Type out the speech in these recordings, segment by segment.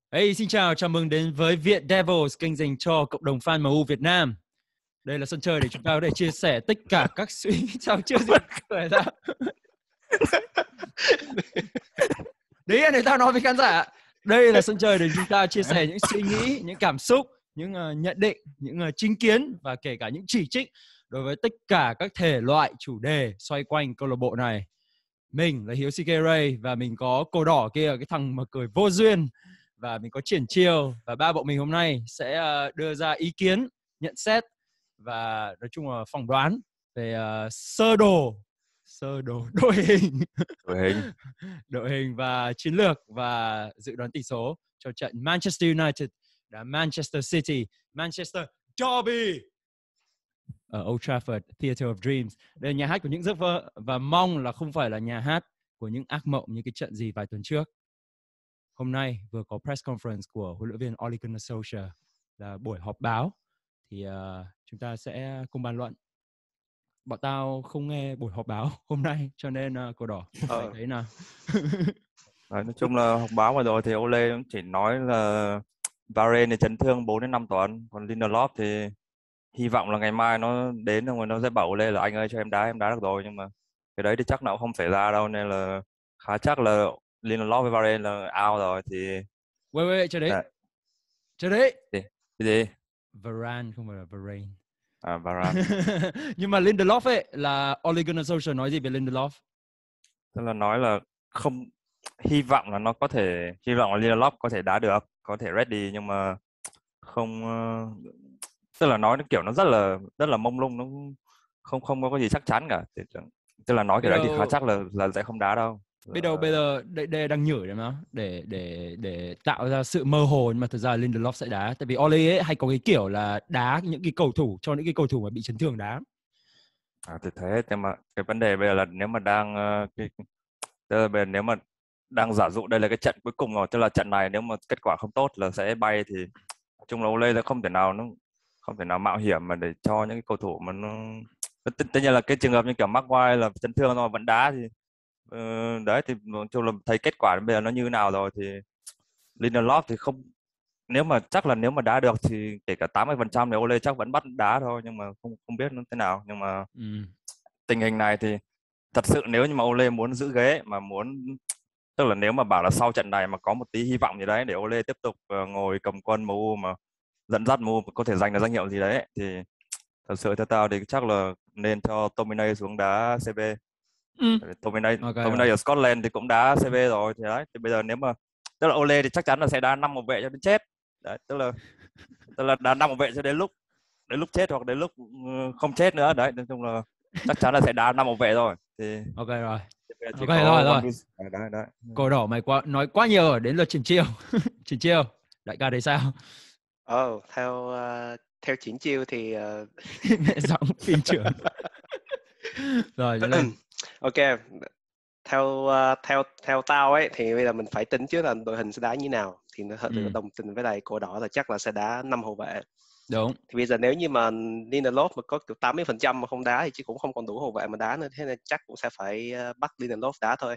Hey, xin chào mừng đến với Việt Devils, kênh dành cho cộng đồng fan MU Việt Nam. Đây là sân chơi để chúng ta có thể chia sẻ tất cả các suy nghĩ. Sao chưa gì cười ra? Đấy, để tao nói với khán giả. Đây là sân chơi để chúng ta chia sẻ những suy nghĩ, những cảm xúc, những nhận định, những chính kiến và kể cả những chỉ trích đối với tất cả các thể loại chủ đề xoay quanh câu lạc bộ này. Mình là Hiếu CK Ray và mình có Cổ Đỏ kia, cái thằng mà cười vô duyên, và mình có Triển Chiêu, và ba bọn mình hôm nay sẽ đưa ra ý kiến, nhận xét và nói chung là phỏng đoán về sơ đồ đội hình đội hình và chiến lược và dự đoán tỷ số cho trận Manchester United đã Manchester City, Manchester Derby ở Old Trafford, Theatre of Dreams. Đây là nhà hát của những giấc mơ và mong là không phải là nhà hát của những ác mộng như cái trận gì vài tuần trước. Hôm nay vừa có press conference của huấn luyện viên Ole Gunnar Solskjaer, là buổi họp báo, thì chúng ta sẽ cùng bàn luận. Bọn tao không nghe buổi họp báo hôm nay cho nên Cổ Đỏ mày thấy nào? Nói chung là họp báo vừa rồi thì Ole cũng chỉ nói là Varane thì chấn thương 4 đến 5 tuần, còn Lindelof thì hy vọng là ngày mai nó đến rồi nó sẽ bảo Ole là anh ơi cho em đá được rồi, nhưng mà cái đấy thì chắc nó cũng không xảy ra đâu, nên là khá chắc là Lindelof với Varane là out rồi. Thì Wait, chờ đấy. Cái gì? Varane không phải là Varane. Varane. Nhưng mà Lindelof ấy, là Ole Gunnar Solskjaer nói gì về Lindelof? Tức là nói là không, hy vọng là Lindelof có thể đá được, có thể ready, nhưng mà không, tức là nói kiểu nó rất là mông lung, nó không có gì chắc chắn cả. Tức là nói kiểu đấy thì khá chắc là sẽ không đá đâu. Bây giờ đây đang nhử đấy mà để tạo ra sự mơ hồ, nhưng mà thực ra Lindelof sẽ đá, tại vì Ole ấy hay có cái kiểu là đá những cái cầu thủ, cho những cái cầu thủ mà bị chấn thương đá. Thì thế, nhưng mà cái vấn đề bây giờ là nếu mà đang nếu mà đang giả dụ đây là cái trận cuối cùng rồi, tức là trận này nếu mà kết quả không tốt là sẽ bay, thì nói chung là Ole sẽ không thể nào mạo hiểm mà để cho những cái cầu thủ mà nó tất nhiên là cái trường hợp như kiểu Maguire là chấn thương rồi vẫn đá thì đấy, thì nói chung là thấy kết quả bây giờ nó như thế nào rồi. Thì Lindelof thì không, nếu mà đá được thì kể cả 80% thì Ole chắc vẫn bắt đá thôi, nhưng mà không biết nó thế nào. Nhưng mà tình hình này thì thật sự nếu như mà Ole muốn giữ ghế, mà tức là nếu mà bảo là sau trận này mà có một tí hy vọng gì đấy để Ole tiếp tục ngồi cầm quân MU mà dẫn dắt MU có thể giành được danh hiệu gì đấy, thì thật sự theo tao thì chắc là nên cho Tominay xuống đá CB. Tominay ở Scotland thì cũng đá CB rồi, thì đấy, thì bây giờ nếu mà tức là Ole thì chắc chắn là sẽ đá 5 hậu vệ cho đến chết đấy, tức là đá 5 hậu vệ cho đến lúc chết, hoặc đến lúc không chết nữa đấy. Nói chung là chắc chắn là sẽ đá 5 hậu vệ rồi. Thì ok rồi. Đấy. Cổ Đỏ mày nói quá nhiều rồi, đến lượt Triển Chiêu. Triển Chiêu, đại ca thấy sao? Theo Triển Chiêu thì mẹ giọng phi trưởng. Rồi lên. Ok, theo tao ấy thì bây giờ mình phải tính trước là đội hình sẽ đá như nào, thì nó thật sự đồng tình với lại Cổ Đỏ là chắc là sẽ đá 5 hậu vệ. Đúng. Thì bây giờ nếu như mà Lindelof mà có kiểu 80% mà không đá thì chứ cũng không còn đủ hậu vệ mà đá nữa, thế nên chắc cũng sẽ phải bắt Lindelof đá thôi.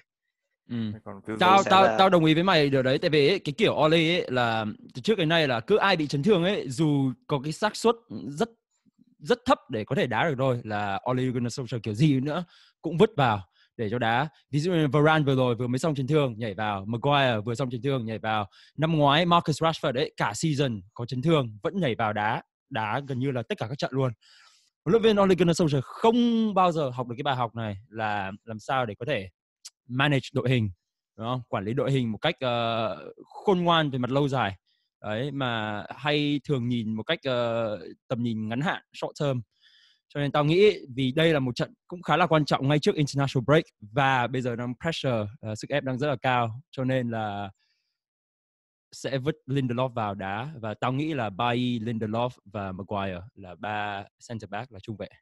Tao đồng ý với mày điều đấy, tại vì ấy, cái kiểu Ole ấy là từ trước đến nay là cứ ai bị chấn thương ấy, dù có cái xác suất rất thấp để có thể đá được rồi, là Ole Gunnar Solskjaer kiểu gì nữa cũng vứt vào để cho đá. Ví dụ như Varane vừa mới xong chấn thương nhảy vào, Maguire vừa xong chấn thương nhảy vào, năm ngoái Marcus Rashford ấy cả season có chấn thương vẫn nhảy vào đá gần như là tất cả các trận luôn. Huấn luyện viên Ole Gunnar Solskjaer không bao giờ học được cái bài học này, là làm sao để có thể manage đội hình, đúng không? Quản lý đội hình một cách khôn ngoan về mặt lâu dài đấy, mà hay thường nhìn một cách tầm nhìn ngắn hạn, short term. Cho nên tao nghĩ vì đây là một trận cũng khá là quan trọng ngay trước international break, và bây giờ đang pressure, sức ép đang rất là cao, cho nên là sẽ vứt Lindelof vào đá, và tao nghĩ là Bailly, Lindelof và Maguire là 3 center back, là trung vệ.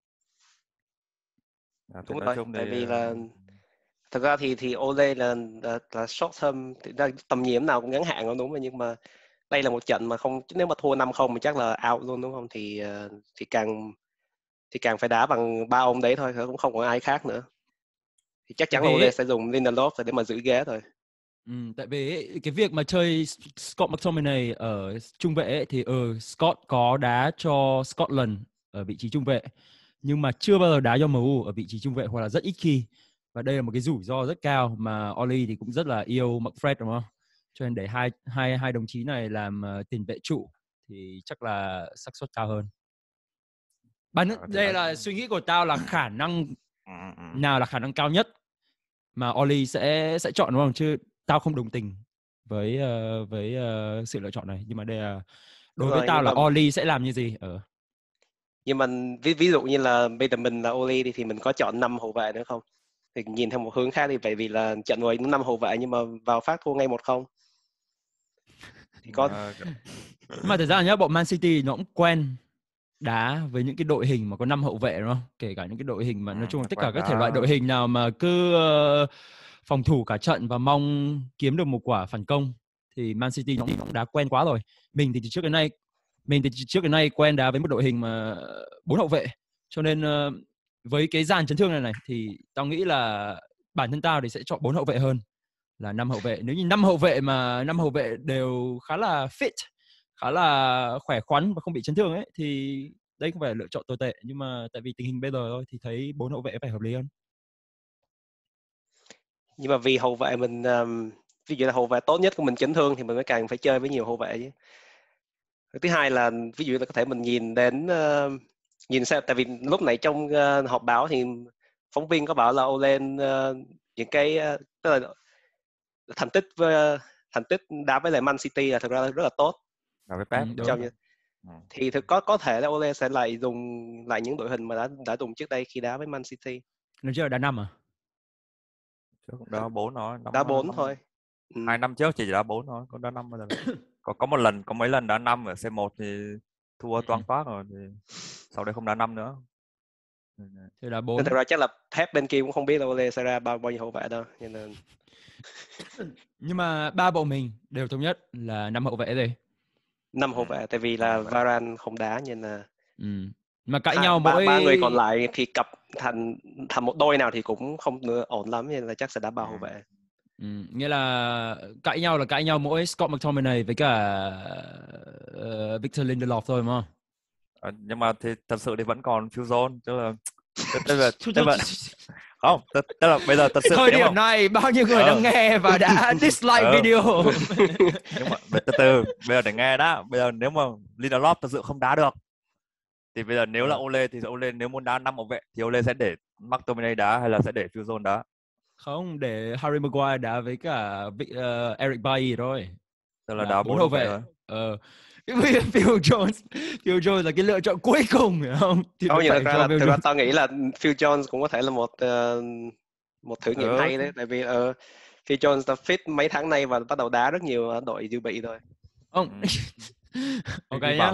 Đúng rồi, tại vì là thật ra thì Ole là short term, tầm nhìn nào cũng ngắn hạn rồi, đúng rồi, nhưng mà đây là một trận mà không, nếu mà thua 5-0 thì chắc là out luôn, đúng không? Thì càng phải đá bằng 3 ông đấy thôi, cũng không còn ai khác nữa. Thì chắc chắn Ole sẽ dùng Lindelof để mà giữ ghế thôi. Tại vì ấy, cái việc mà chơi Scott McTominay ở trung vệ ấy, thì Scott có đá cho Scotland ở vị trí trung vệ, nhưng mà chưa bao giờ đá cho MU ở vị trí trung vệ, hoặc là rất ít khi. Và đây là một cái rủi ro rất cao mà Oli thì cũng rất là yêu McFred, đúng không? Cho nên để hai đồng chí này làm tiền vệ trụ thì chắc là xác suất cao hơn. Đây là suy nghĩ của tao, là khả năng nào là khả năng cao nhất mà Oli sẽ chọn, đúng không? Chứ tao không đồng tình với sự lựa chọn này. Nhưng mà đây là đối với tao là Oli sẽ làm như gì Nhưng mà ví dụ như là bây giờ mình là Oli thì mình có chọn 5 hậu vệ nữa không? Thì nhìn theo một hướng khác thì, bởi vì là trận với 5 hậu vệ nhưng mà vào phát thua ngay 1-0 thì có. Mà thật ra nhá, bọn Man City nó cũng quen đá với những cái đội hình mà có 5 hậu vệ, đúng không? Kể cả những cái đội hình mà nói chung là tất cả các thể loại đội hình nào mà cứ phòng thủ cả trận và mong kiếm được một quả phản công thì Man City nó cũng đá quen quá rồi. Mình thì trước đến nay quen đá với một đội hình mà 4 hậu vệ. Cho nên với cái dàn chấn thương này thì tao nghĩ là bản thân tao thì sẽ chọn 4 hậu vệ hơn là 5 hậu vệ. Nếu như 5 hậu vệ đều khá là fit, khá là khỏe khoắn và không bị chấn thương ấy, thì đây không phải là lựa chọn tồi tệ. Nhưng mà tại vì tình hình bây giờ thôi thì thấy 4 hậu vệ phải hợp lý hơn. Nhưng mà vì hậu vệ mình ví dụ là hậu vệ tốt nhất của mình chấn thương thì mình mới càng phải chơi với nhiều hậu vệ chứ. Thứ hai là ví dụ là có thể mình nhìn đến nhìn xem, tại vì lúc nãy trong họp báo thì phóng viên có bảo là Ole những cái tức là thành tích đá với lại Man City là thực ra rất là tốt. Với Pep. Thì có thể là Ole sẽ lại dùng lại những đội hình mà đã dùng trước đây khi đá với Man City. Nó chưa đá 5 à? Trước đá 4 thôi. Đá 4 thôi. 2 năm trước chỉ đá 4 thôi, có đá 5 bao giờ. Có mấy lần đá 5 ở C1 thì thua toang toác rồi, thì sau đấy không đá 5 nữa. Thì đá 4. Nên thật ra chắc là Pep bên kia cũng không biết là Ole sẽ ra bao nhiêu hậu vệ đâu, nên Nhưng mà ba bộ mình đều thống nhất là 5 hậu vệ rồi. 5 hậu vệ, tại vì là Varane không đá nên là mà cãi nhau ba người còn lại thì cặp thành một đôi nào thì cũng không ổn lắm, nên là chắc sẽ đá 3 hậu vệ. Nghĩa là cãi nhau mỗi Scott McTominay với cả Victor Lindelof thôi, đúng không? Nhưng mà thì thật sự thì vẫn còn Phil Jones, tức là không, tức là bây giờ thật sự thời điểm này bao nhiêu người đang nghe và đã dislike video. Nhưng mà từ từ bây giờ để nghe đã, bây giờ nếu mà Lindelof thật sự không đá được thì bây giờ nếu là Ole thì Ole nếu muốn đá 5 hậu vệ thì Ole sẽ để McTominay đá hay là sẽ để Phil Jones đá? Không, để Harry Maguire đá với cả Eric Bailly thôi. Tức là đá 4 hậu vệ rồi. Phil Jones là cái lựa chọn cuối cùng, phải không? Thì nhưng thực ra tao nghĩ là Phil Jones cũng có thể là một thử nghiệm hay đấy, tại vì Phil Jones đã fit mấy tháng nay và bắt đầu đá rất nhiều ở đội dự bị rồi. Ok nhá.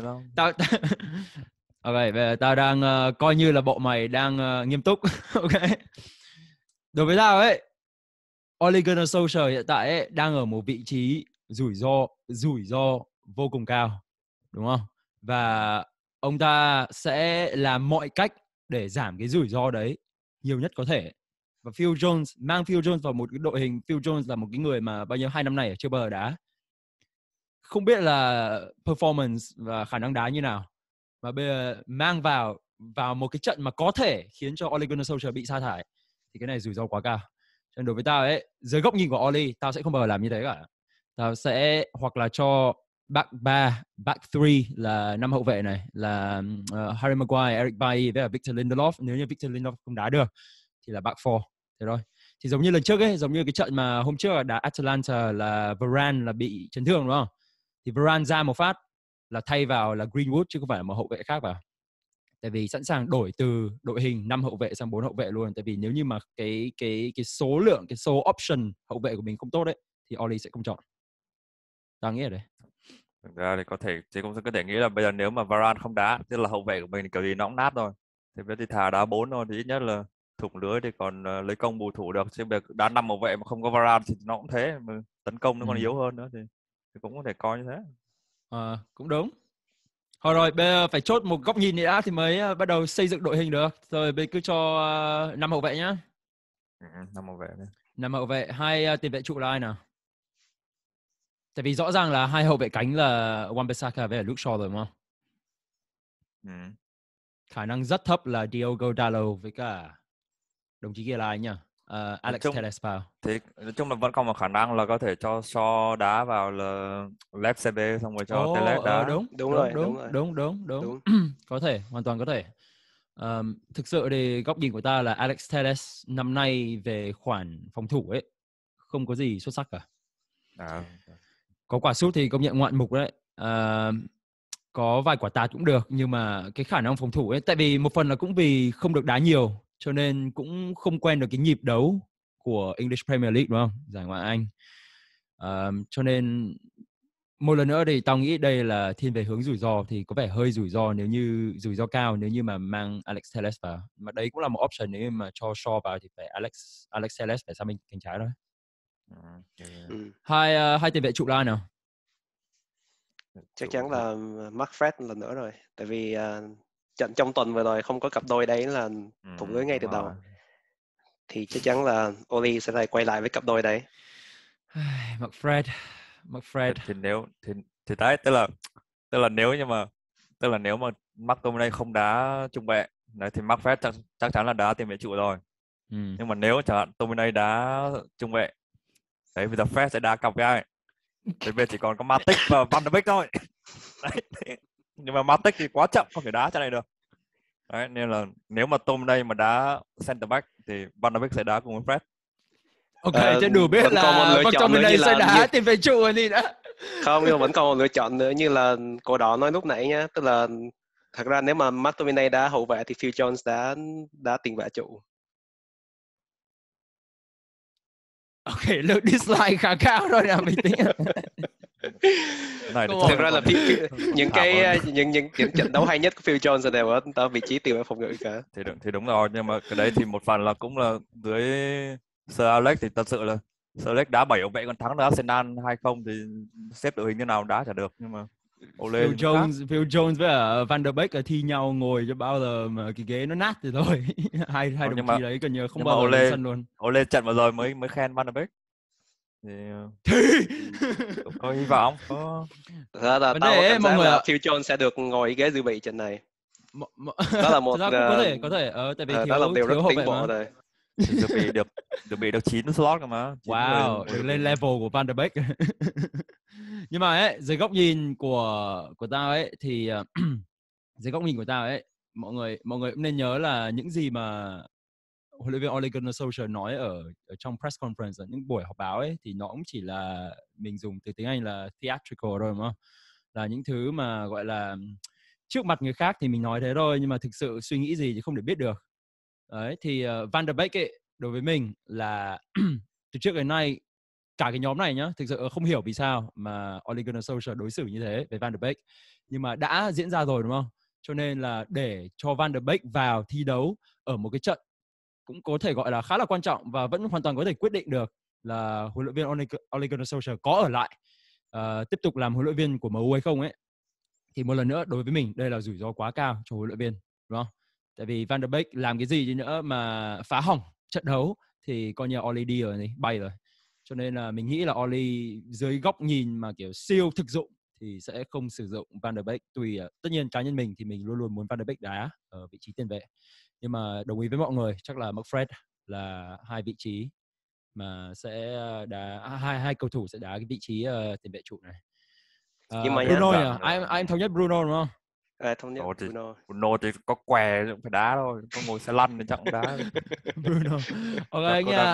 Ok, bây giờ tao đang coi như là bộ mày đang nghiêm túc. Ok. Đối với tao ấy, Ole Gunnar Solskjaer hiện tại ấy, đang ở một vị trí rủi ro vô cùng cao, đúng không? Và ông ta sẽ làm mọi cách để giảm cái rủi ro đấy nhiều nhất có thể. Và mang Phil Jones vào một cái đội hình. Phil Jones là một cái người mà bao nhiêu 2 năm nay ở chưa bao giờ đá, không biết là performance và khả năng đá như nào, và bây giờ mang vào một cái trận mà có thể khiến cho Ole Gunnar Solskjaer bị sa thải thì cái này rủi ro quá cao. Cho nên đối với tao ấy, dưới góc nhìn của Ole, tao sẽ không bao giờ làm như thế cả. Tao sẽ hoặc là cho back 3, back 3 là 5 hậu vệ này là Harry Maguire, Eric Bailly với Victor Lindelof. Nếu như Victor Lindelof không đá được thì là back 4. Thế thôi. Thì giống như lần trước ấy, giống như cái trận mà hôm trước đá Atalanta là Varane là bị chấn thương, đúng không? Thì Varane ra một phát là thay vào là Greenwood chứ không phải là một hậu vệ khác vào. Tại vì sẵn sàng đổi từ đội hình 5 hậu vệ sang 4 hậu vệ luôn. Tại vì nếu như mà cái số lượng, cái số option hậu vệ của mình không tốt đấy thì Ole sẽ không chọn. Tao nghĩ ở đây. Thực ra thì cũng có thể nghĩ là bây giờ nếu mà Varane không đá, tức là hậu vệ của mình thì kiểu gì nó cũng nát rồi. Thì bây giờ thì thả đá 4 thôi, thì ít nhất là thủng lưới thì còn lấy công bù thủ được. Chứ bây giờ đá 5 hậu vệ mà không có Varane thì nó cũng thế, mà tấn công nó còn yếu hơn nữa thì cũng có thể coi như thế. Cũng đúng. Rồi bây giờ phải chốt một góc nhìn nữa thì mới bắt đầu xây dựng đội hình được. Rồi bây giờ cứ cho 5 hậu vệ nhá. 5 hậu vệ. 5 hậu vệ, 2 tiền vệ trụ là ai nào? Tại vì rõ ràng là hai hậu vệ cánh là Wan-Bissaka với Luke Shaw rồi đúng không? Khả năng rất thấp là Diogo Dalot với cả đồng chí kia là ai nhỉ? Alex Telles vào. Thì nói chung là vẫn còn một khả năng là có thể cho Shaw đá vào là left CB xong rồi cho Telles đá. Đúng. Có thể, hoàn toàn có thể. Thực sự thì góc nhìn của ta là Alex Telles năm nay về khoản phòng thủ ấy không có gì xuất sắc cả. Có quả sút thì công nhận ngoạn mục đấy. Có vài quả tạt cũng được, nhưng mà cái khả năng phòng thủ ấy, tại vì một phần là cũng vì không được đá nhiều cho nên cũng không quen được cái nhịp đấu của English Premier League đúng không? Giải Ngoại Anh. Cho nên một lần nữa thì tao nghĩ đây là thiên về hướng rủi ro, thì có vẻ hơi rủi ro cao nếu như mà mang Alex Telles vào. Mà đấy cũng là một option, nếu mà cho Shaw vào thì phải Alex Telles phải sang bên cánh trái thôi. Hai tiền vệ trụ là nào? Chắc chắn là Mark Fred lần nữa rồi. Tại vì trận trong tuần vừa rồi không có cặp đôi đấy là thủng lưới ngay từ đầu. Thì chắc chắn là Oli sẽ lại quay lại với cặp đôi đấy. Mark Fred. Thì nếu thì đấy, tức là nếu mà McTominay không đá trung vệ đấy thì Mark Fred chắc chắn là đá tiền vệ trụ rồi. Nhưng mà nếu chẳng hạn Tominay đá trung vệ đấy, bây giờ Fred sẽ đá cặp với ai? Bên bên chỉ còn có Matic và Van de Beek thôi. Đấy. Nhưng mà Matic thì quá chậm, không thể đá cho này được. Đấy, nên là nếu mà Tominay mà đá center back thì Van de Beek sẽ đá cùng với Fred. Ok, chứ đủ biết là Tominay sẽ đá tiền vệ trụ rồi gì đã. Không, nhưng mà vẫn còn một lựa chọn nữa như là cô đỏ nói lúc nãy nhá, tức là thật ra nếu mà McTominay đá hậu vệ thì Phil Jones đá tiền vệ trụ. Ok, lượng dislike khá cao rồi nào, mình tính. Thực ra là những trận đấu hay nhất của Phil Jones đều ở vị trí tiền vệ phòng ngự cả. Thì đúng rồi, nhưng mà cái đấy thì một phần là cũng là dưới Sir Alex thì thật sự là Sir Alex đá 7 hậu vệ còn thắng được Arsenal 2-0 thì xếp đội hình như nào đá chả được, nhưng mà Phil Jones với Van der Beek thi nhau ngồi cho bao giờ mà cái ghế nó nát thì thôi. hai đồng chí đấy gần như không bao giờ lên sân luôn. Ole trận vừa rồi mới khen Van der Beek thì có hy vọng. Thật ra là tao có cảm giác là Phil Jones sẽ được ngồi ghế dự bị trận này. Đó là một có thể tại vì đó là điều rất tiến bộ rồi. Dự bị được 9 slot cơ mà. Wow, được lên level của Van der Beek. Nhưng mà ấy, dưới góc nhìn của tao ấy thì dưới góc nhìn của tao ấy, mọi người cũng nên nhớ là những gì mà huấn luyện viên Ole Gunnar Solskjaer nói ở trong press conference, ở những buổi họp báo ấy, thì nó cũng chỉ là, mình dùng từ tiếng Anh là theatrical rồi đúng không? Là những thứ mà gọi là trước mặt người khác thì mình nói thế thôi, nhưng mà thực sự suy nghĩ gì thì không thể biết được. Đấy, thì Van der Beek ấy, đối với mình là từ trước đến nay cả cái nhóm này nhá, thực sự không hiểu vì sao mà Ole Gunnar Solskjaer đối xử như thế với Van der Beek, nhưng mà đã diễn ra rồi đúng không? Cho nên là để cho Van der Beek vào thi đấu ở một cái trận cũng có thể gọi là khá là quan trọng và vẫn hoàn toàn có thể quyết định được là huấn luyện viên Ole Gunnar Solskjaer có ở lại tiếp tục làm huấn luyện viên của MU hay không ấy, thì một lần nữa đối với mình đây là rủi ro quá cao cho huấn luyện viên, đúng không? Tại vì Van der Beek làm cái gì đi nữa mà phá hỏng trận đấu thì coi như Ole đi rồi, bay rồi. Cho nên là mình nghĩ là Ole dưới góc nhìn mà kiểu siêu thực dụng thì sẽ không sử dụng Van der Beek. Tùy tất nhiên cá nhân mình thì mình luôn luôn muốn Van der Beek đá ở vị trí tiền vệ, nhưng mà đồng ý với mọi người chắc là McFred là hai vị trí mà sẽ đá, hai cầu thủ sẽ đá cái vị trí tiền vệ trụ này. Bruno nhỉ? Anh thống nhất Bruno đúng không? Thống nhất Bruno thì có què cũng phải đá thôi, có ngồi xe lăn thì chắc cũng đá. Bruno. Ok anh nha.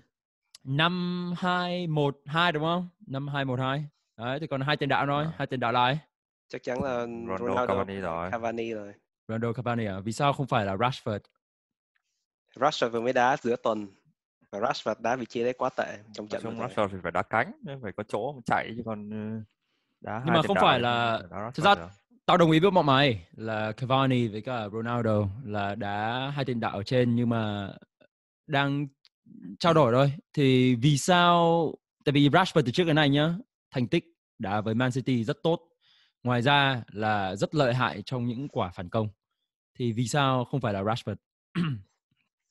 5-2-1-2 đúng không? 5-2-1-2. Đấy thì còn hai tiền đạo thôi, hai tiền đạo là ai? Chắc chắn là Ronaldo Cavani rồi. Ronaldo Cavani à? Vì sao không phải là Rashford? Rashford vừa mới đá giữa tuần và Rashford đá vị trí đấy quá tệ trong trận này. Rashford thì phải đá cánh, phải có chỗ chạy chứ còn đá. Nhưng mà không phải là, thực ra tao đồng ý với mọi mày là Cavani với cả Ronaldo là đá hai tiền đạo ở trên, nhưng mà đang trao đổi thôi. Thì vì sao? Tại vì Rashford từ trước đến nay nhá, thành tích đá với Man City rất tốt, ngoài ra là rất lợi hại trong những quả phản công. Thì vì sao không phải là Rashford?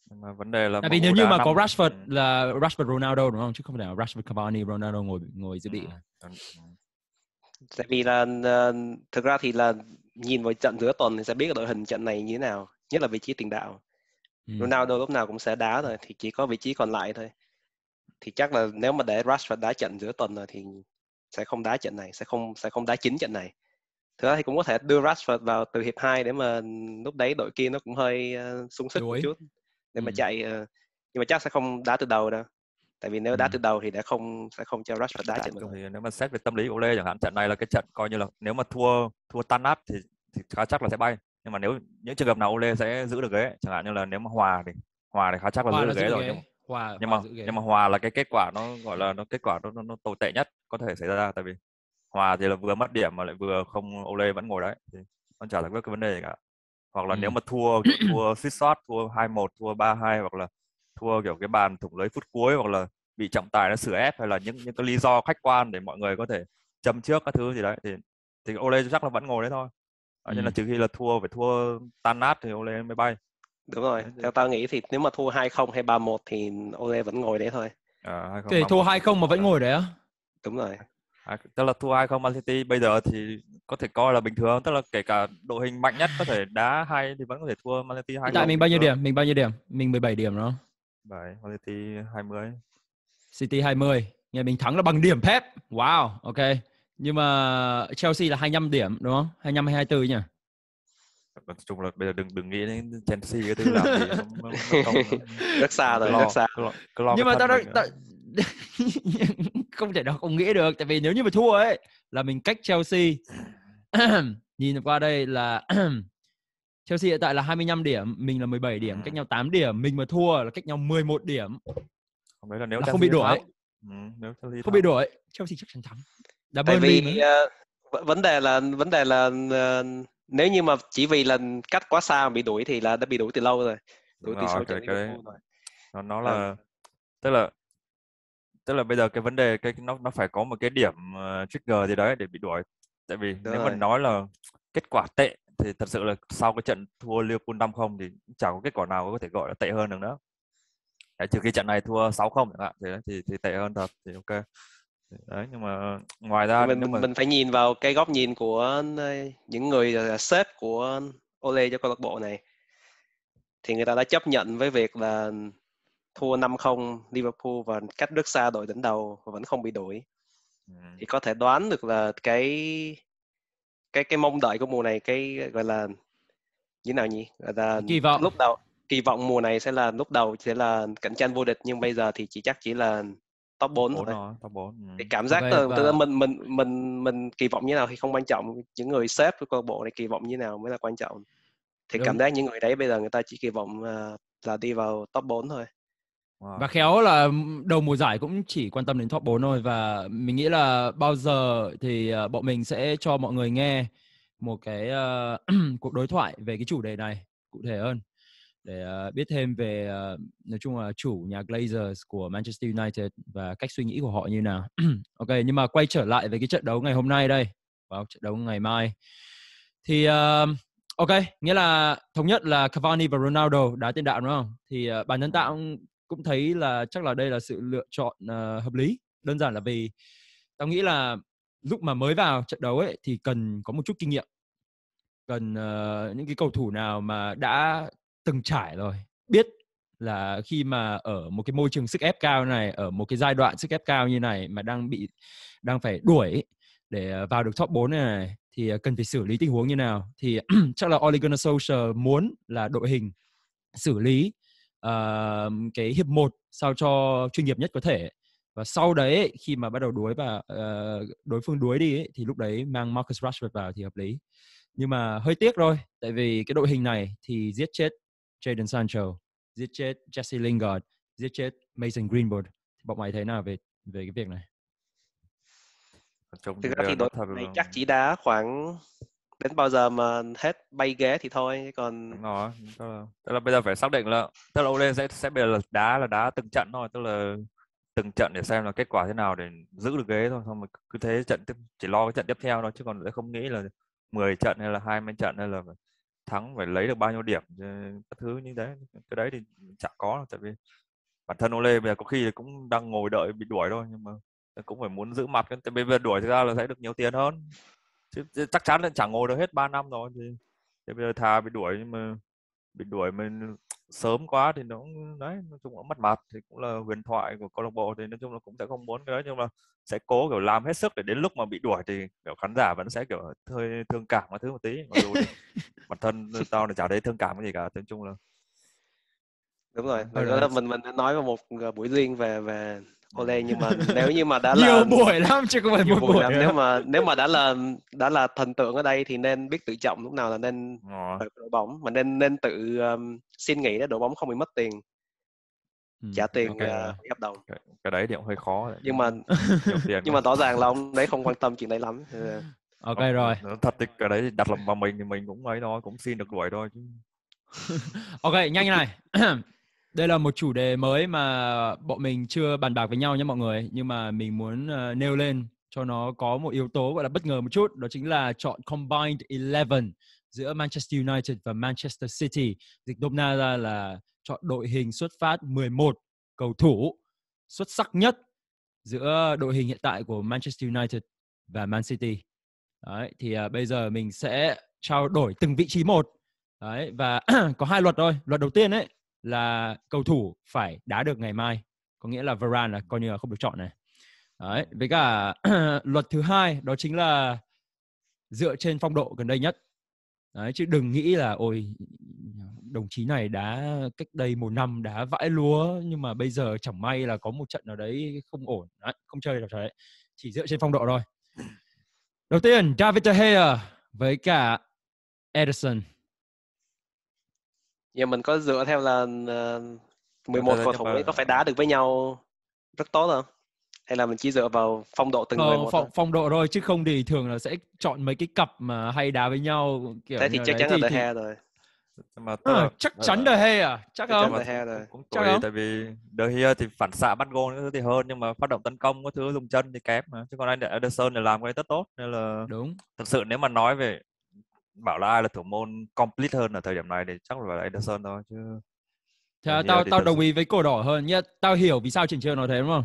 Nhưng mà vấn đề là Tại vì nếu như mà có Rashford Ừ. là Rashford Ronaldo đúng không, chứ không phải là Rashford Cavani Ronaldo ngồi dự bị. Tại vì là thực ra thì là nhìn vào trận giữa tuần thì sẽ biết cái đội hình trận này như thế nào, nhất là vị trí tiền đạo. Ronaldo lúc nào cũng sẽ đá rồi, thì chỉ có vị trí còn lại thôi. Thì chắc là nếu mà để Rashford đá trận giữa tuần rồi thì sẽ không đá trận này, sẽ không đá chính trận này. Thực ra thì cũng có thể đưa Rashford vào từ hiệp 2 để mà lúc đấy đội kia nó cũng hơi sung sức một chút để mà chạy, nhưng mà chắc sẽ không đá từ đầu đâu. Tại vì nếu đá từ đầu thì sẽ không cho Rashford đá trận đầu. Thì nếu mà xét về tâm lý của Ole chẳng hạn, trận này là cái trận coi như là nếu mà thua tan nát thì khá chắc là sẽ bay. Nhưng mà nếu những trường hợp nào Ole sẽ giữ được ghế, chẳng hạn như là nếu mà hòa thì khá chắc là giữ được ghế rồi. Nhưng mà hòa là cái kết quả nó gọi là kết quả nó tồi tệ nhất có thể xảy ra, tại vì hòa thì là vừa mất điểm mà lại vừa không, Ole vẫn ngồi đấy thì nó chả giải quyết cái vấn đề gì cả. Hoặc là nếu mà thua kiểu thua suýt soát, thua 2-1, thua 3-2, hoặc là thua kiểu cái bàn thủng lưới phút cuối, hoặc là bị trọng tài nó xử ép, hay là những cái lý do khách quan để mọi người có thể châm trước các thứ gì đấy, thì Ole chắc là vẫn ngồi đấy thôi. Nên là trừ khi là phải thua tan nát thì Ole mới bay. Đúng rồi, theo tao nghĩ thì nếu mà thua 2-0 hay 3-1 thì Ole vẫn ngồi đấy thôi. Thì thua 2-0 mà vẫn ngồi đấy á? Đúng rồi. Tức là thua 2-0 Man City bây giờ thì có thể coi là bình thường, tức là kể cả đội hình mạnh nhất có thể đá hay thì vẫn có thể thua Man City 2-0. Tại mình bao nhiêu điểm? Mình 17 điểm đó. 7, Man City 20. City 20. Nghe mình thắng là bằng điểm Pep. Wow, ok. Nhưng mà Chelsea là 25 điểm đúng không? 25 hay 24 nhỉ? Nói chung là bây giờ đừng nghĩ đến Chelsea cái thứ làm gì nó không rất xa rồi, rất xa. Cứ lo nhưng cái mà thân mình. Không thể nào không nghĩ được, tại vì nếu như mà thua ấy là mình cách Chelsea nhìn qua đây là Chelsea hiện tại là 25 điểm, mình là 17 điểm, cách nhau 8 điểm. Mình mà thua là cách nhau 11 điểm. Không, đấy là nếu là Chelsea không bị đuổi. Nếu Chelsea không bị đuổi, Chelsea chắc chắn thắng. Tại vì vấn đề là nếu như mà chỉ vì là cách quá xa mà bị đuổi thì là đã bị đuổi từ lâu rồi. Đuổi từ sau trận Liverpool rồi. Nó là tức là bây giờ cái vấn đề nó phải có một cái điểm trigger gì đấy để bị đuổi. Tại vì nếu mà nói là kết quả tệ thì thật sự là sau cái trận thua Liverpool 5-0 thì chẳng có kết quả nào có thể gọi là tệ hơn được nữa. Đấy, trừ khi trận này thua 6-0 chẳng hạn thì tệ hơn thật thì ok. Đấy, nhưng mà ngoài ra mình phải nhìn vào cái góc nhìn của những người là sếp của Ole cho câu lạc bộ này, thì người ta đã chấp nhận với việc là thua 5-0 Liverpool và cách rất xa đội dẫn đầu và vẫn không bị đuổi. Thì có thể đoán được là cái mong đợi của mùa này, cái gọi là như nào nhỉ, gọi là kỳ vọng mùa này sẽ là lúc đầu sẽ là cạnh tranh vô địch, nhưng bây giờ thì chỉ là top 4 thôi. Top 4. Thì cảm giác là mình kỳ vọng như nào thì không quan trọng, những người sếp của câu lạc bộ này kỳ vọng như nào mới là quan trọng. Thì cảm giác những người đấy bây giờ người ta chỉ kỳ vọng là đi vào top 4 thôi. Và khéo là đầu mùa giải cũng chỉ quan tâm đến top 4 thôi. Và mình nghĩ là bao giờ thì bọn mình sẽ cho mọi người nghe một cái cuộc đối thoại về cái chủ đề này cụ thể hơn, để biết thêm về nói chung là chủ nhà Glazers của Manchester United và cách suy nghĩ của họ như nào. Ok, nhưng mà quay trở lại với cái trận đấu ngày hôm nay đây, vào trận đấu ngày mai thì ok, nghĩa là thống nhất là Cavani và Ronaldo đá tiền đạo đúng không? Thì bản thân tao cũng thấy là chắc là đây là sự lựa chọn hợp lý. Đơn giản là vì tao nghĩ là lúc mà mới vào trận đấu ấy thì cần có một chút kinh nghiệm, cần những cái cầu thủ nào mà đã từng trải rồi, biết là khi mà ở một cái môi trường sức ép cao này, ở một cái giai đoạn sức ép cao như này mà đang phải đuổi để vào được top 4 này thì cần phải xử lý tình huống như nào. Thì chắc là Ole Gunnar Solskjaer muốn là đội hình xử lý cái hiệp 1 sao cho chuyên nghiệp nhất có thể, và sau đấy khi mà bắt đầu đuối và đối phương đuối đi ấy, thì lúc đấy mang Marcus Rashford vào thì hợp lý. Nhưng mà hơi tiếc thôi, tại vì cái đội hình này thì giết chết Jadon Sancho, giết chết Jesse Lingard, giết chết Mason Greenwood. Bọn mày thấy nào về cái việc này? Thực ra thì đội này chắc chỉ đá khoảng đến bao giờ mà hết bay ghế thì thôi, còn đúng rồi. Tức là bây giờ phải xác định là tức là Ole sẽ bây giờ là đá từng trận thôi, tức là từng trận để xem là kết quả thế nào để giữ được ghế thôi, xong rồi cứ thế trận tiếp chỉ lo cái trận tiếp theo thôi, chứ còn sẽ không nghĩ là 10 trận hay là 20 trận hay là thắng phải lấy được bao nhiêu điểm các thứ như thế, cái đấy thì chẳng có, tại vì bản thân Ole bây giờ có khi cũng đang ngồi đợi bị đuổi thôi, nhưng mà cũng phải muốn giữ mặt, tại vì bây giờ đuổi ra là sẽ được nhiều tiền hơn, chứ chắc chắn là chẳng ngồi được hết 3 năm rồi, thì bây giờ thà bị đuổi, nhưng mà bị đuổi mình sớm quá thì nó cũng đấy, nói chung cũng mất mặt, thì cũng là huyền thoại của câu lạc bộ, thì nói chung là cũng sẽ không muốn cái đấy, nhưng mà sẽ cố kiểu làm hết sức để đến lúc mà bị đuổi thì kiểu khán giả vẫn sẽ kiểu hơi thương cảm cái thứ một tí, mặc dù bản thân tao thì chả thấy thương cảm cái gì cả, nói chung là Đúng rồi, Rồi đó đó. là mình đã nói vào một buổi riêng về Ole, nhưng mà nếu như mà đã Nhiều là buổi lắm chứ không phải nhiều một buổi buổi lắm, nữa. nếu mà đã là thần tượng ở đây thì nên biết tự trọng, lúc nào là nên ở đội bóng, mà nên tự xin nghỉ để đội bóng không bị mất tiền, trả tiền Ok rồi. hủy hợp đồng. cái đấy thì cũng hơi khó, Nhưng mà nhiều tiền nhưng mà rõ ràng là ông đấy không quan tâm chuyện đấy lắm. Ok rồi. Nó thật thì cái đấy thì đặt vào mình thì mình cũng ấy thôi, cũng xin được đuổi thôi chứ. Ok, nhanh này. Đây là một chủ đề mới mà bọn mình chưa bàn bạc với nhau nhé mọi người, nhưng mà mình muốn nêu lên cho nó có một yếu tố gọi là bất ngờ một chút, đó chính là chọn Combined 11 giữa Manchester United và Manchester City. Dịch nôm na ra là chọn đội hình xuất phát 11 cầu thủ xuất sắc nhất giữa đội hình hiện tại của Manchester United và Man City. Đấy, thì bây giờ mình sẽ trao đổi từng vị trí một. Đấy, và có 2 luật thôi. Luật đầu tiên ấy là cầu thủ phải đá được ngày mai, có nghĩa là Varane là coi như là không được chọn này. Đấy, với cả luật thứ hai đó chính là dựa trên phong độ gần đây nhất. Đấy, chứ đừng nghĩ là ôi đồng chí này đá cách đây 1 năm đá vãi lúa, nhưng mà bây giờ chẳng may là có một trận nào đấy không ổn, đấy, không chơi được đấy. Chỉ dựa trên phong độ thôi. Đầu tiên David De Gea với cả Ederson. Giờ mình có dựa theo là 11 cầu thủ ấy có phải đá được với nhau rất tốt không? Hay là mình chỉ dựa vào phong độ từng người một thôi? Phong độ thôi, chứ không thì thường là sẽ chọn mấy cái cặp mà hay đá với nhau kiểu Thế thì như chắc đấy chắn là De thì Gea rồi. Mà chắc chắn De Gea chắc Chắc không? chắn De Gea rồi. cũng Chắc tùy, không? tại vì De Gea thì phản xạ bắt gôn cái thứ thì hơn, nhưng mà phát động tấn công cái thứ dùng chân thì kém mà, chứ còn anh Ederson thì làm cái rất tốt, nên là Đúng. thật sự nếu mà nói về bảo là ai là thủ môn complete hơn ở thời điểm này thì chắc là Ederson thôi, chứ Thế tao đồng ý với cổ đỏ hơn nhá. Tao hiểu vì sao Triển Chiêu nói thế đúng không?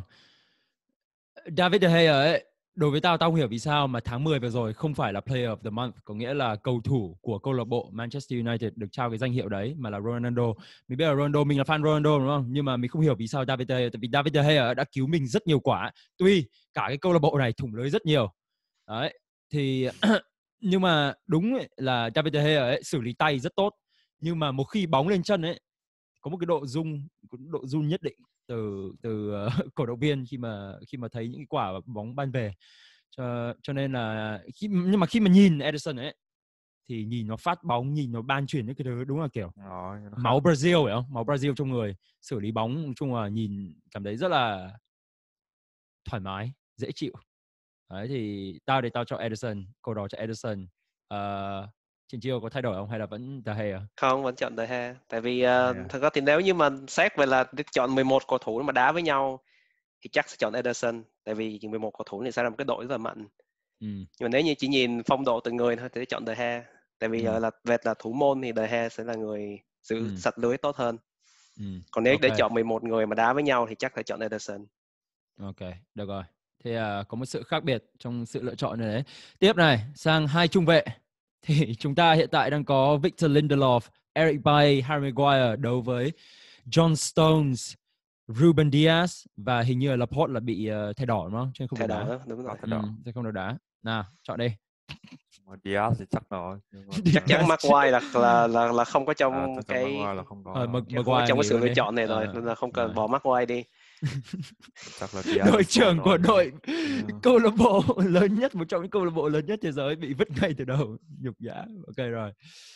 David De Gea ấy, đối với tao không hiểu vì sao mà tháng 10 vừa rồi không phải là Player of the Month, có nghĩa là cầu thủ của câu lạc bộ Manchester United được trao cái danh hiệu đấy, mà là Ronaldo. Mình biết là Ronaldo, mình là fan Ronaldo đúng không? Nhưng mà mình không hiểu vì sao David De Gea, tại vì David De Gea đã cứu mình rất nhiều quả. Tuy cả cái câu lạc bộ này thủng lưới rất nhiều. Đấy, thì nhưng mà đúng ấy, là David De Gea ấy xử lý tay rất tốt, nhưng mà một khi bóng lên chân ấy có một cái độ run nhất định từ cổ động viên khi mà thấy những cái quả bóng ban về, cho nên là nhưng mà khi mà nhìn Ederson ấy thì nhìn nó phát bóng, nhìn nó ban chuyển những cái thứ đúng là kiểu máu Brazil phải không, máu Brazil trong người, xử lý bóng nói chung là nhìn cảm thấy rất là thoải mái, dễ chịu. Đấy, thì tao cho Ederson, cổ đỏ cho Ederson. Triển Chiêu có thay đổi không hay là vẫn De Gea? Không, vẫn chọn De Gea. Tại vì thật ra thì nếu như mà xét về là chọn 11 cầu thủ mà đá với nhau thì chắc sẽ chọn Ederson. Tại vì 11 cầu thủ này sẽ là một cái đội rất là mạnh. Nhưng mà nếu như chỉ nhìn phong độ từng người thôi thì sẽ chọn De Gea. Tại vì là về là thủ môn thì De Gea sẽ là người giữ sạch lưới tốt hơn. Còn nếu để chọn 11 người mà đá với nhau thì chắc phải chọn Ederson. Ok, được rồi. Thế có một sự khác biệt trong sự lựa chọn này đấy. Tiếp này, sang 2 trung vệ. Thì chúng ta hiện tại đang có Victor Lindelof, Eric Bailly, Harry Maguire đấu với John Stones, Ruben Dias, và hình như là Laporte là bị thẻ đỏ đúng không? Chứ không được đá. Đó, đúng rồi. Sẽ không được đá. Nào, chọn đi. Diaz thì chắc rồi. Chắc chắn Maguire là không có trong cái Maguire là không có. không có trong cái sự lựa chọn này rồi, nên là không cần bỏ Maguire đi. Chắc là Diaz đội trưởng của đội câu lạc bộ lớn nhất, một trong những câu lạc bộ lớn nhất thế giới bị vứt ngay từ đầu, nhục nhã. Ok rồi.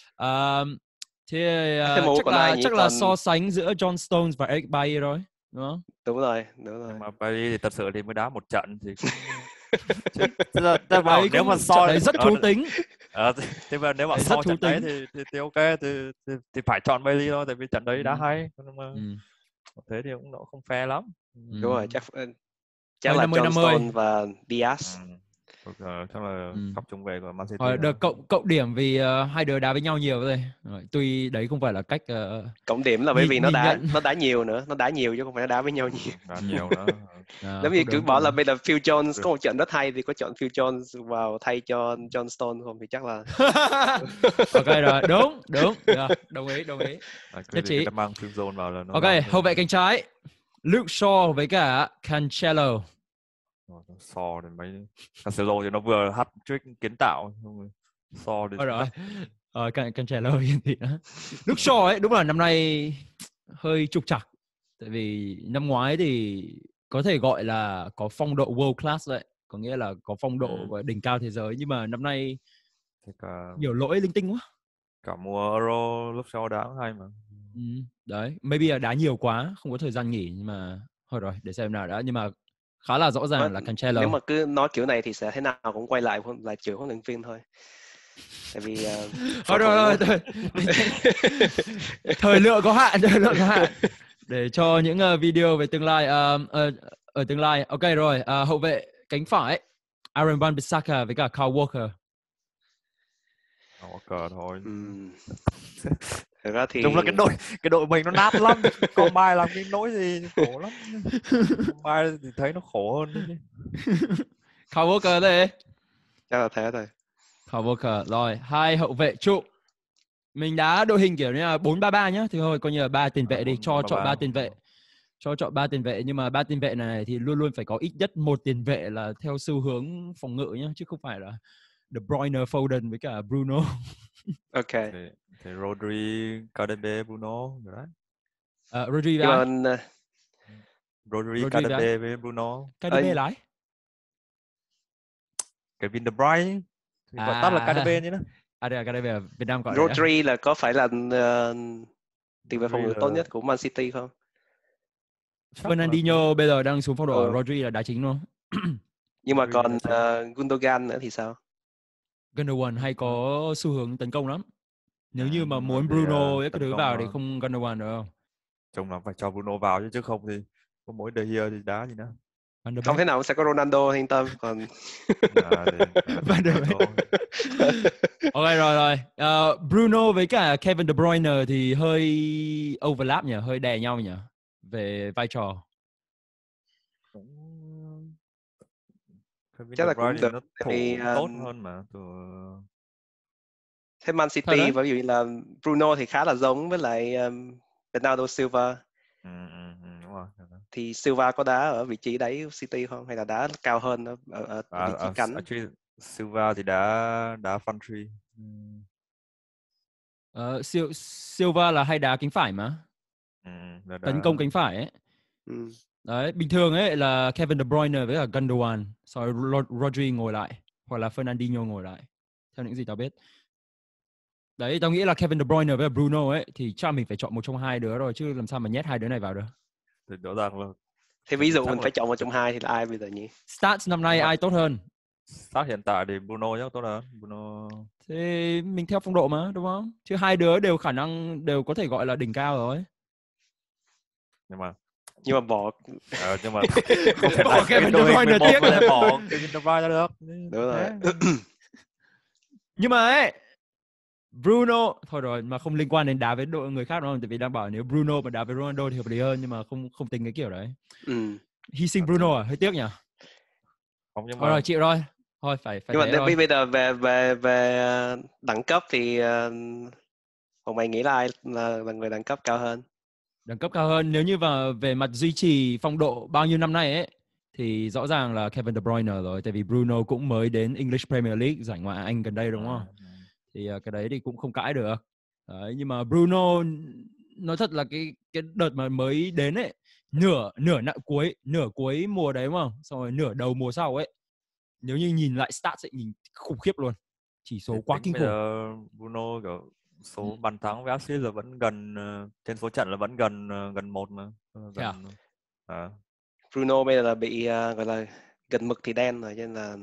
Thế chắc là so sánh giữa John Stones và Eric Bailly rồi, đúng không? Đúng rồi. Nhưng mà Bailly thì thật sự thì mới đá một trận thì bảo nếu mà so đấy rất thú tính. Thế mà nếu mà so trận đấy thì ok, thì phải chọn Bailly thôi, tại vì trận đấy đá hay. Nhưng mà thế thì cũng nó không fair lắm. Đúng rồi, chắc là John Stones và Diaz. Chắc là cặp trung vệ của Man City. Rồi được cộng điểm vì hai đứa đá với nhau nhiều rồi. Tuy đấy không phải là cách cộng điểm là bởi vì nó đá nhiều nữa, nó đá nhiều chứ không phải nó đá với nhau nhiều. Đá nhiều nữa. Giống như cứ bảo là bây giờ Phil Jones có một trận rất hay thì có chọn Phil Jones vào thay cho John Stones không thì chắc là ok rồi, đúng được, đồng ý nhất trí. Mang Phil Jones vào là nó ok, hậu vệ cánh trái Luke Shaw với cả Cancelo. So thì mấy Cancelo thì nó vừa hat-trick kiến tạo, so thì rồi Cancelo thì Luke Shaw ấy đúng là năm nay hơi trục trặc, tại vì năm ngoái thì có thể gọi là có phong độ world class đấy, có nghĩa là có phong độ đỉnh cao thế giới, nhưng mà năm nay nhiều lỗi linh tinh quá. Cả mùa Euro Luke Shaw đá hay mà. Đấy, maybe là đá nhiều quá, không có thời gian nghỉ, nhưng mà thôi rồi để xem nào đã, nhưng mà khá là rõ ràng là Cancelo. Nếu mà cứ nói kiểu này thì sẽ thế nào cũng quay lại chửi huấn luyện viên thôi. Tại vì thôi thời lượng có hạn, để cho những video về tương lai ở tương lai. Ok rồi, hậu vệ cánh phải Aaron Wan-Bissaka với cả Kyle Walker. Walker thôi. Thật ra thì đúng là cái đội mình nó nát lắm. Còn bài làm cái nỗi gì khổ lắm. Bài thì thấy nó khổ hơn chứ. Kyle Walker đây. Chắc là thế thôi. Kyle Walker. Rồi, hai hậu vệ trụ. Mình đá đội hình kiểu như là 4-3-3 nhá. Thì thôi coi như là 3 tiền vệ đi, cho chọn 3 tiền vệ. Cho chọn 3 tiền vệ, nhưng mà 3 tiền vệ này thì luôn luôn phải có ít nhất một tiền vệ là theo xu hướng phòng ngự nhá, chứ không phải là De Bruyne, Foden với cả Bruno. Ok. Thì Rodri, KDB, Bruno rồi đấy. Rodri với Rodri, KDB với Bruno. KDB lái. Kevin De Bruyne. Thì gọi tắt là KDB như đó. Đây là KDB ở Việt Nam gọi Rodri là có phải là tiền vệ phòng ngự tốt nhất của Man City không? Fernandinho bây giờ đang xuống phong độ, Rodri là đá chính luôn. Nhưng mà còn Gundogan nữa thì sao? Gundogan hay có xu hướng tấn công lắm. Nếu như mà muốn Bruno với cái thứ vào thì không Gundogan được không? Trông là phải cho Bruno vào chứ không thì có mỗi De Gea thì đá gì nữa. Không thể nào sẽ có Ronaldo, yên tâm. Còn ok rồi. Bruno với cả Kevin De Bruyne thì hơi overlap nhỉ, hơi đè nhau nhỉ về vai trò. Chắc là cũng được. Nó thủ tốt hơn mà. Thế Man City ví dụ như là Bruno thì khá là giống với lại Bernardo Silva. Đúng rồi. Thì Silva có đá ở vị trí đấy City không, hay là đá cao hơn ở vị trí cánh? Silva thì đá front three. Silva là hay đá cánh phải mà. Tấn công cánh phải ấy. Đấy, bình thường ấy là Kevin De Bruyne với cả Gundogan, sau Rodri ngồi lại hoặc là Fernandinho ngồi lại, theo những gì tao biết. Đấy, tao nghĩ là Kevin De Bruyne với Bruno ấy thì chắc mình phải chọn một trong hai đứa rồi, chứ làm sao mà nhét hai đứa này vào được. Thì rõ ràng là. Thế ví dụ mình phải chọn một trong hai thì là ai bây giờ nhỉ? Stats năm nay ai tốt hơn? Stats hiện tại thì Bruno chắc tốt hơn. Bruno. Thế mình theo phong độ mà, đúng không? Chứ hai đứa đều khả năng đều có thể gọi là đỉnh cao rồi. Nhưng mà bỏ nhưng mà không thể bỏ Kevin De Bruyne tiếc là bỏ Kevin De Bruyne ra được. Đúng rồi. Nhưng mà ấy, Bruno thôi rồi, mà không liên quan đến đá với đội người khác đúng không? Tại vì đang bảo nếu Bruno mà đá với Ronaldo thì hợp lý hơn, nhưng mà không tính cái kiểu đấy. Hy sinh Bruno hơi tiếc nhỉ. Không, nhưng mà... Rồi chịu rồi. Thôi phải nhưng mà bây giờ về đẳng cấp thì bọn mày nghĩ là ai là người đẳng cấp cao hơn? Đẳng cấp cao hơn nếu như về mặt duy trì phong độ bao nhiêu năm nay ấy thì rõ ràng là Kevin De Bruyne rồi, tại vì Bruno cũng mới đến English Premier League, giải Ngoại hạng Anh gần đây đúng không? Thì cái đấy thì cũng không cãi được. Đấy, nhưng mà Bruno nói thật là cái đợt mà mới đến ấy, nửa cuối mùa đấy đúng không? Xong rồi nửa đầu mùa sau ấy, nếu như nhìn lại stats ấy, nhìn khủng khiếp luôn, chỉ số quá kinh khủng. Bruno kiểu số bàn thắng với assist là vẫn gần, trên số trận là vẫn gần 1 mà. Bruno bây giờ là bị gọi là gần mực thì đen rồi, cho nên là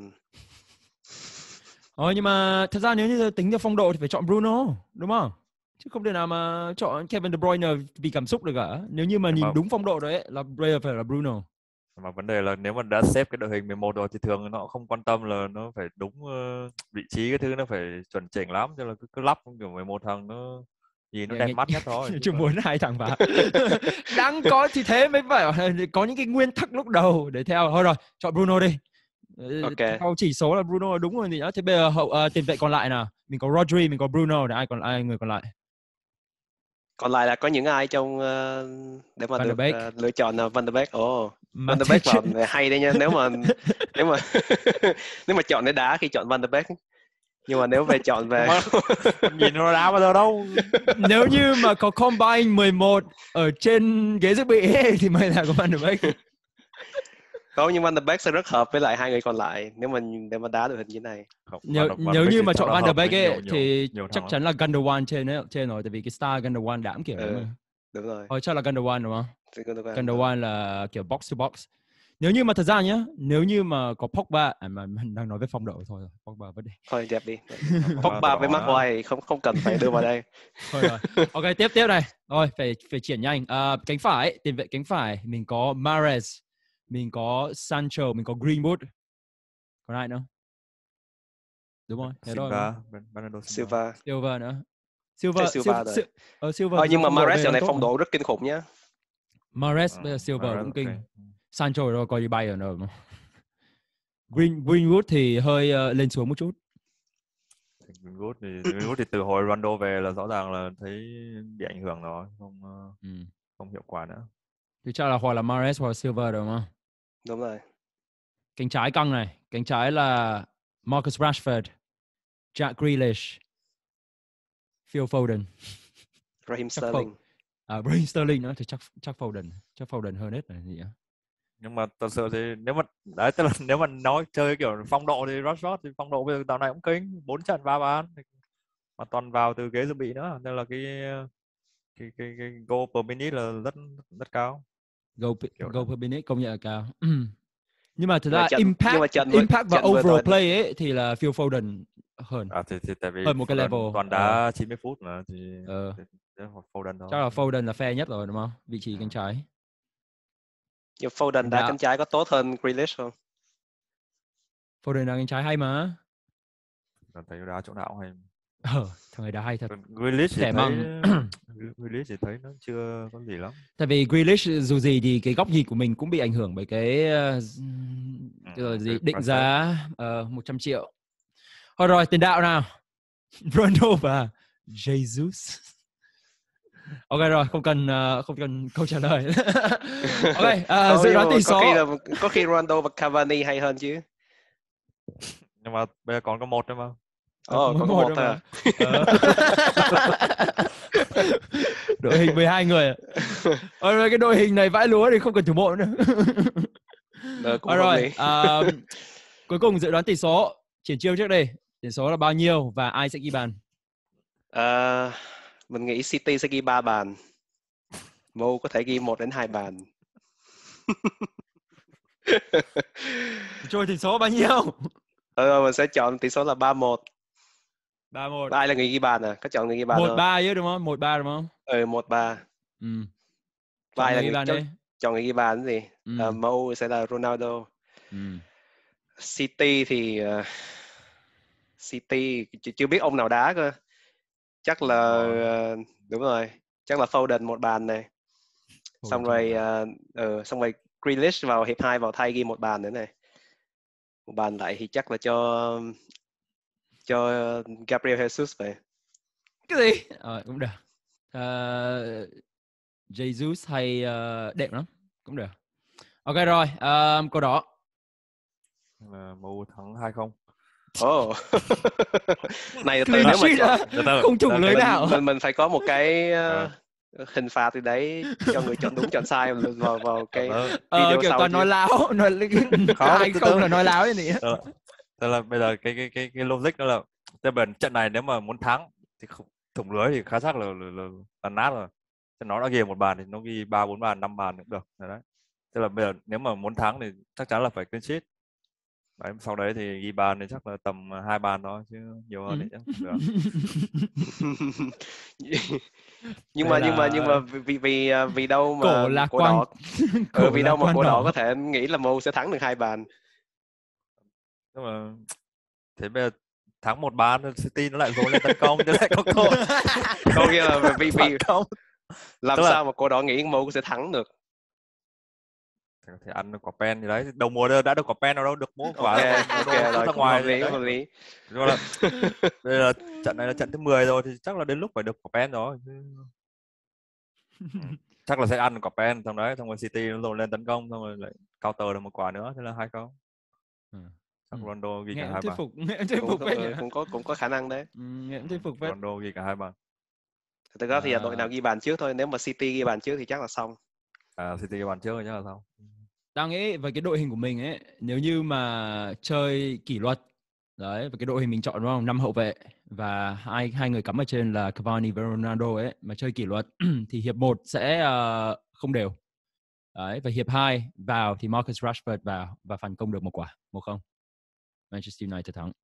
nhưng mà thật ra nếu như tính theo phong độ thì phải chọn Bruno, đúng không? Chứ không thể nào mà chọn Kevin De Bruyne vì cảm xúc được cả. Nếu như mà nhìn đúng phong độ đấy là phải là Bruno. Mà vấn đề là nếu mà đã xếp cái đội hình 11 rồi thì thường nó không quan tâm là nó phải đúng vị trí, cái thứ nó phải chuẩn chỉnh lắm, cho là cứ lắp kiểu 11 thằng nó nhìn nó đẹp mắt nhất thôi. Chứ muốn hai thằng vào. Đáng có thì thế mới phải có những cái nguyên tắc lúc đầu để theo. Thôi rồi, chọn Bruno đi. Ok. Theo chỉ số là Bruno là đúng rồi gì đó. Thế bây giờ tiền vệ còn lại nào? Mình có Rodri, mình có Bruno, để ai người còn lại? Còn lại là có những ai trong để mà Van der được Beek, lựa chọn là Van der Beek. Van der Matic. Beek vào hay đấy nha. Nếu mà nếu mà chọn để đá khi chọn Van der Beek. Nhưng mà nếu về chọn về nhìn nó đá bao giờ đâu. Nếu như mà có combine 11 ở trên ghế dự bị ấy, thì mới là có Van der Beek. không, nhưng Van der Beek sẽ rất hợp với lại hai người còn lại nếu mà đá được hình như này. Không, Nếu như mà chọn Van der Beek ấy thì nhiều chắc chắn là Gundogan trên rồi, tại vì cái style Gundogan đảm kiểu đấy mà. Đúng rồi. Thôi chắc là Gundogan đúng không? Gundogan là kiểu box to box. Nếu như mà thật ra nhá, nếu như mà có Pogba, mà mình đang nói về phong độ thôi, Pogba vẫn đi. Thôi dẹp đi. Pogba với Maguire không cần phải đưa vào đây. Thôi rồi. Ok, tiếp này. Rồi, phải chuyển nhanh. Cánh phải ấy, tiền vệ cánh phải mình có Mahrez, mình có Sancho, mình có Greenwood. Còn ai nữa? Đúng rồi, thế thôi. Bernardo Silva nữa. Silva nhưng mà Mahrez giờ này phong độ rất kinh khủng nhá. Mahrez bây giờ Silva cũng kinh. Sancho rồi coi đi bay ở đâu mà. Greenwood thì hơi lên xuống một chút. Greenwood thì từ hồi Ronaldo về là rõ ràng là thấy bị ảnh hưởng rồi, không hiệu quả nữa. Thì chắc là hoặc là Mahrez hoặc là Silva đúng không? Đúng rồi. Cánh trái căng này, cánh trái là Marcus Rashford, Jack Grealish, Phil Foden, Raheem Sterling. Raheem Sterling nữa thì chắc Foden hơn hết này gì ạ. Nhưng mà thật sự thì nếu mà nói chơi kiểu phong độ thì Rashford thì phong độ bây giờ dạo này cũng kinh, 4 trận 3 bàn mà toàn vào từ ghế dự bị nữa, nên là cái goal per minute là rất cao. Goal per minute công nhận là cao. Nhưng mà thực ra impact và overall play ấy thì là Phil Foden hơn. Thì tại vì hơn một cái level. Toàn đá 90 phút mà thì Foden thôi. Chắc là Foden là fair nhất rồi đúng không? Vị trí cánh trái. Nhưng Foden đá cánh trái có tốt hơn Grealish không? Foden đá cánh trái hay mà. Thấy đá chỗ nào cũng hay. Thằng này đá hay thật. Grealish thì thấy nó chưa có gì lắm. Tại vì Grealish dù gì thì cái góc nhìn của mình cũng bị ảnh hưởng bởi cái định giá 100 triệu. Thôi rồi, tiền đạo nào? Ronaldo và Jesus. Ok rồi, không cần câu trả lời. Ok, dự đoán tỷ số. Có khi Ronaldo và Cavani hay hơn chứ. Nhưng mà bây giờ còn có một thôi mà. Còn có một thôi à? Đội hình 12 người. Rồi cái đội hình này vãi lúa thì không cần thủ môn nữa. Rồi, cuối cùng dự đoán tỷ số. Triển chiêu trước đây. Tỷ số là bao nhiêu và ai sẽ ghi bàn? Mình nghĩ City sẽ ghi 3 bàn. Mo có thể ghi 1 đến 2 bàn. Trôi tỷ số bao nhiêu? Mình sẽ chọn tỷ số là 3-1. 3-1. Ai là người ghi bàn à? Có chọn người ghi bàn không? 1-3 chứ đúng không? 1-3 đúng không? 1-3. Chọn người ghi bàn đi. Chọn người ghi bàn gì? Mo sẽ là Ronaldo. City thì City chưa biết ông nào đá cơ. Chắc là đúng rồi. Chắc là Foden 1 bàn này. Xong rồi Grealish vào hiệp 2 vào thay ghi 1 bàn nữa này. 1 bàn lại thì chắc là cho Gabriel Jesus vậy. Cái gì? Cũng được. Jesus hay đẹp lắm. Cũng được. Ok rồi, câu đó. Mu thắng 2-0. Này từ nếu mà không trùng lưới nào. Mình phải có một cái hình phạt từ đấy cho người chọn đúng chọn sai vào cái video kiểu sau. Toàn nói láo, ai không là nói láo như thế. Tức là bây giờ cái logic đó là trận này nếu mà muốn thắng thì thủng lưới thì khá chắc là nát rồi. Nó đã ghi 1 bàn thì nó ghi 3-4 bàn 5 bàn cũng được đấy. Tức là bây giờ nếu mà muốn thắng thì chắc chắn là phải clean sheet. Đấy, sau đấy thì ghi bàn thì chắc là tầm 2 bàn thôi chứ nhiều hơn thì chắc không được. nhưng Đây mà là vì đâu mà cổ lạc cổ quan. đỏ Cổ vì lạc đâu mà quan cổ đỏ đỏ. có thể nghĩ là MU sẽ thắng được 2 bàn. Nhưng mà thế bây giờ thắng 1 bàn City nó lại dồn lên tấn công thì lại có cơ hội Có nghĩa là vì phản công. làm Tức là sao mà cổ đỏ nghĩ MU sẽ thắng được. thì ăn quả pen gì đấy, đầu mùa đã được quả pen nào đâu, được mỗi quả Ok, đâu ok Ronaldo rồi, ra cũng hợp ngoài lý, đấy. hợp lý. Nhưng mà đây là trận này là trận thứ 10 rồi thì chắc là đến lúc phải được quả pen rồi. Chắc là sẽ ăn quả pen xong đấy, xong rồi City nó dồn lên tấn công xong rồi lại counter được một quả nữa, thế là 2-0. Chắc Ronaldo ghi cả 2 bàn. Nghe em thuyết phục phết nhỉ. Cũng có khả năng đấy. Nghe em thuyết phục phết. Ronaldo ghi cả 2 bàn. Thực ra thì là đội nào ghi bàn trước thôi, nếu mà City ghi bàn trước thì chắc là xong. City ghi bàn trước rồi chắc là xong. Tao nghĩ với cái đội hình của mình ấy, nếu như mà chơi kỷ luật đấy, và cái đội hình mình chọn đúng không, 5 hậu vệ và hai người cắm ở trên là Cavani và Ronaldo ấy, mà chơi kỷ luật thì hiệp 1 sẽ không đều đấy, và hiệp 2 vào thì Marcus Rashford vào và phản công được một quả, 1-0 Manchester United thắng.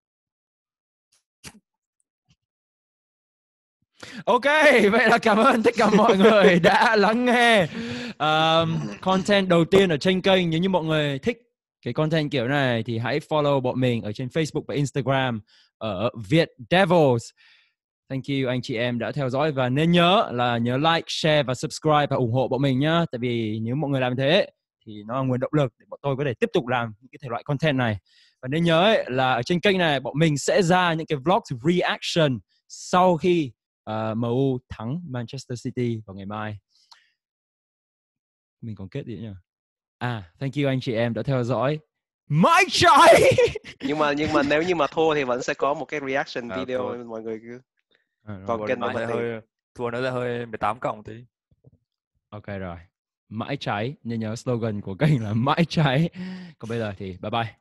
Ok, vậy là cảm ơn tất cả mọi người đã lắng nghe content đầu tiên ở trên kênh. Nếu như mọi người thích cái content kiểu này thì hãy follow bọn mình ở trên Facebook và Instagram ở Việt Devils. Thank you anh chị em đã theo dõi, và nên nhớ like, share và subscribe và ủng hộ bọn mình nhá. Tại vì nếu mọi người làm thế thì nó là nguồn động lực để bọn tôi có thể tiếp tục làm những cái thể loại content này. Và nên nhớ ấy, là ở trên kênh này bọn mình sẽ ra những cái vlog reaction sau khi MU thắng Manchester City vào ngày mai. Mình còn kết gì nhỉ? Thank you anh chị em đã theo dõi. Mãi trái. nhưng mà nếu như mà thua thì vẫn sẽ có một cái reaction video, mọi người cứ còn kênh để mà tìm. Thua nó sẽ hơi 18 cộng tí. Ok rồi. Mãi trái, nên nhớ slogan của kênh là mãi trái. Còn bây giờ thì bye bye.